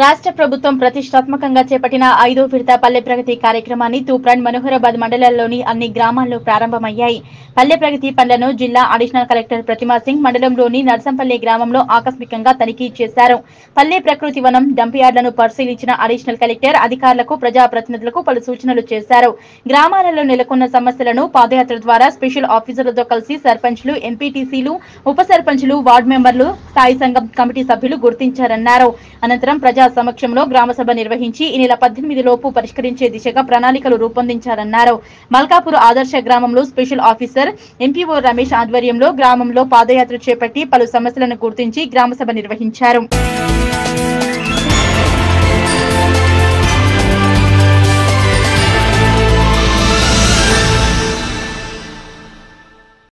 రాష్ట్ర ప్రభుత్వం ప్రతిష్టాత్మకంగా చేపట్టిన 5వ విడత పల్లె ప్రగతి కార్యక్రమాన్ని తూప్రాన్ మనోహరాబాద్ మండలాల్లోని అన్ని గ్రామాల్లో ప్రారంభమయ్యాయి. పల్లె ప్రగతి పనులను జిల్లా అడిషనల్ కలెక్టర్ ప్రతిమా సింగ్ మండలంలోని నర్సంపల్లి గ్రామంలో ఆకస్మికంగా తనిఖీ చేశారు. పల్లె ప్రకృతి వనం డంప్ యార్డులను పరిశీలించిన అడిషనల్ కలెక్టర్ అధికారులకు ప్రజాప్రతినిధులకు పలు సూచనలు చేశారు. గ్రామాలలో నెలకొన్న సమస్యలను పాదయాత్ర ద్వారా స్పెషల్ ఆఫీసర్లతో కలిసి సర్పంచ్లు, ఎంపీటీసీలు, ఉప సర్పంచ్లు, వార్డు మెంబర్లు, స్థాయి సంఘం కమిటీ సభ్యులు గుర్తించారన్నారు. అనంతరం ప్రజా సమక్షంలో గ్రామసభ నిర్వహించి ఈ నెల 18 లోపు పరిష్కరించే దిశగా ప్రణాళికలు రూపొందించారన్నారు. మల్కాపూర్ ఆదర్శ గ్రామంలో స్పెషల్ ఆఫీసర్ ఎంపీఓ రమేష్ ఆధ్వర్యంలో గ్రామంలో పాదయాత్ర చేపట్టి పలు సమస్యలను గుర్తించి గ్రామసభ నిర్వహించారు.